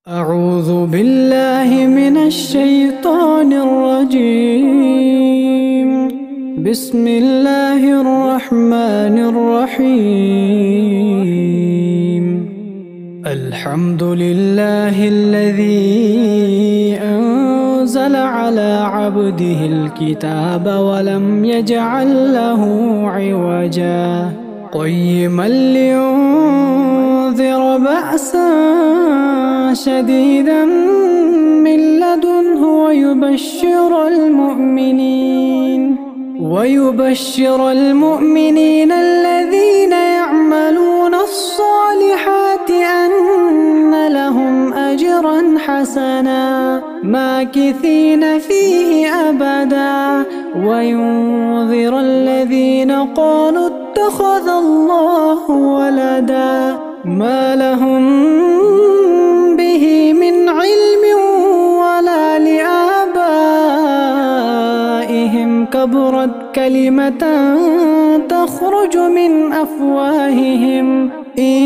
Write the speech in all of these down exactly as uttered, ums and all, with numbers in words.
أعوذ بالله من الشيطان الرجيم. بسم الله الرحمن الرحيم. الحمد لله الذي أنزل على عبده الكتاب ولم يجعل له عوجا قيما لينذر بأسا شديدا من لدنه ويبشر المؤمنين ويبشر المؤمنين الذين يعملون الصالحات أن لهم أجرا حسنا ماكثين فيه أبدا وينذر الذين قالوا اتخذ الله ولدا ما لهم به من علم ولا لآبائهم كبرت كلمة تخرج من أفواههم إن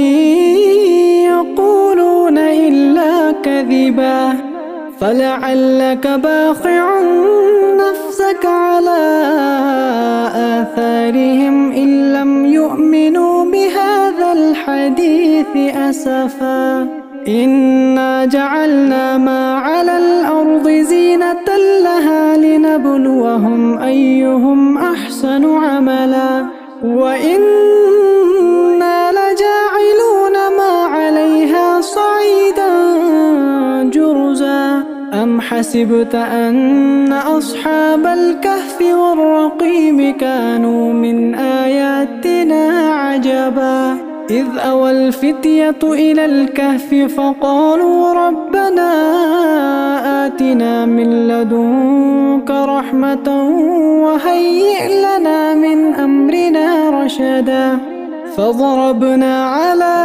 يقولون إلا كذبا فلعلك باخع نفسك على آثارهم إن لم يؤمنوا بهذا الحديث أسفا إنا جعلنا ما على الأرض زينة لها لنبلوهم أيهم أحسن عملا وإنا لجاعلون ما عليها صعيدا جرزا أم حسبت أن أصحاب الكهف والرقيم كانوا من آياتنا عجبا إذ أوى الفتية إلى الكهف فقالوا ربنا آتنا من لدنك رحمة وهيئ لنا من أمرنا رشدا فضربنا على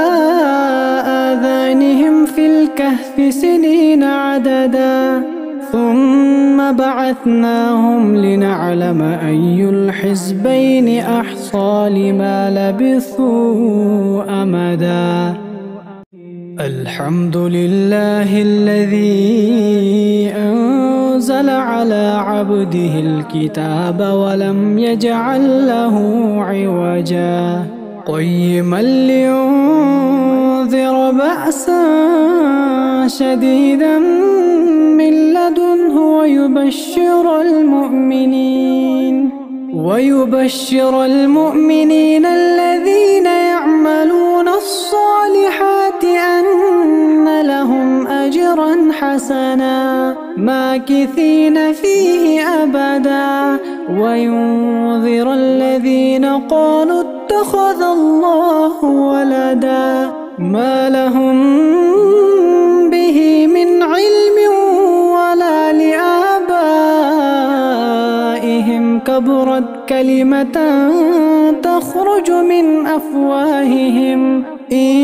آذانهم في الكهف سنين عددا ثم بعثناهم لنعلم أي الحزبين أحصى لما لبثوا أمدا. الحمد لله الذي أنزل على عبده الكتاب ولم يجعل له عوجا قيما لينذر بأسا شديدا من لدنه ويبشر المؤمنين ويبشر المؤمنين الذين يعملون الصالحات أن لهم أجرا حسنا ماكثين فيه أبدا وينذر الذين قالوا اتخذ الله ولدا ما لهم به من علم ولا لآبائهم كبرت كلمة تخرج من أفواههم إن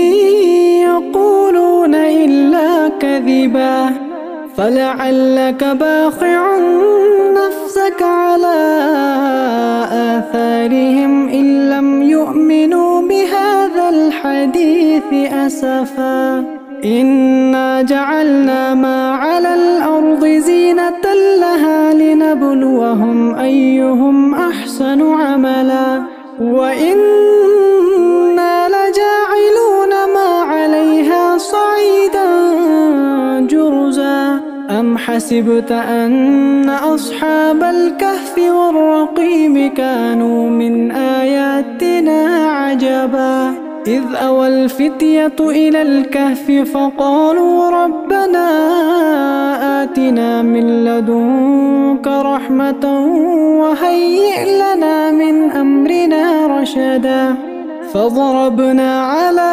يقولون إلا كذبا فلعلك باخع نفسك على آثارهم إن لم يؤمنوا بهذا الحديث أسفا إنا جعلنا ما على الأرض زينة لها لنبلوهم أيهم أحسن عملا وإنا لجاعلون ما عليها صعيدا جرزا أم حسبت أن أصحاب الكهف والرقيم كانوا من آياتنا عجبا إذ أوى الفتية إلى الكهف فقالوا ربنا آتنا من لدنك رحمة وهيئ لنا من أمرنا رشدا فضربنا على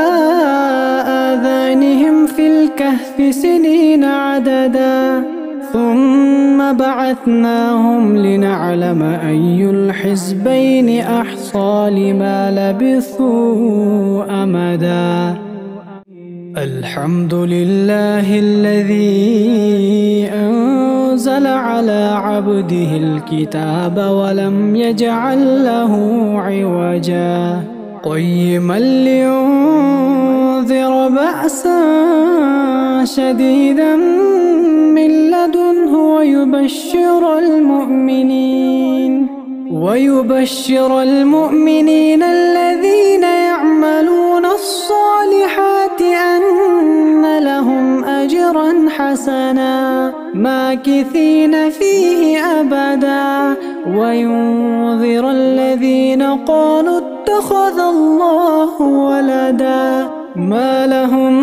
آذانهم في الكهف سنين عددا ثم بعثناهم لنعلم أي الحزبين أحصى لما لبثوا أمدا. الحمد لله الذي أنزل على عبده الكتاب ولم يجعل له عوجا قيما لينذر بأسا شديدا من لدنه ويبشر المؤمنين ويبشر المؤمنين الذين يعملون الصالحات أن لهم أجرا حسنا ماكثين فيه أبدا وينذر الذين قالوا اتخذ الله ولدا ما لهم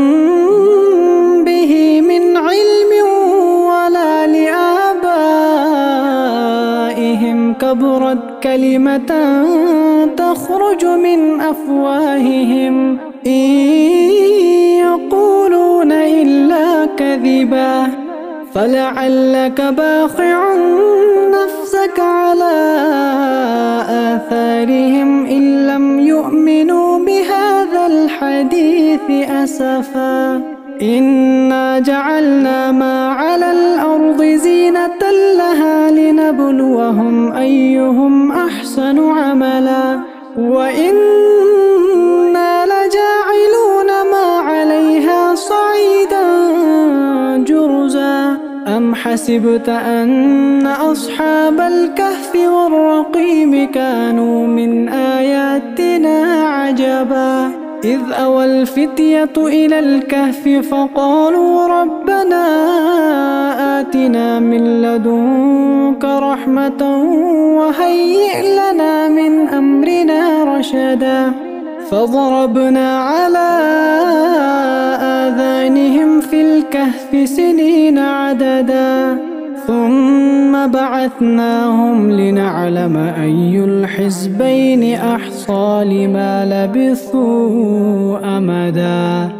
به من علم ولا لآبائهم كبرت كلمة تخرج من أفواههم إن يقولون إلا كذبا فلعلك باخع نفسك على آثارهم إن لم يؤمنوا بهذا الحديث أسفا إنا جعلنا ما على الأرض زينة لها لنبلوهم أيهم أحسن عملا وإنا لجاعلون ما عليها صعيدا جرزا أم حسبت أن أصحاب الكهف والرقيم كانوا من آياتنا عجبا إذ أوى الفتية إلى الكهف فقالوا ربنا آتنا من لدنك رحمة وهيئ لنا من أمرنا رشدا فضربنا على آذانهم في الكهف سنين عددا ثم بعثناهم لنعلم أي الحزبين أحصى لما لبثوا أمدا.